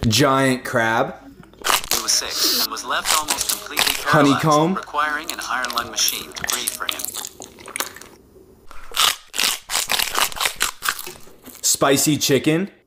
Giant crab. He was sick and was left almost completely paralyzed, Honeycomb. requiring an iron lung machine to breathe for him. Spicy chicken.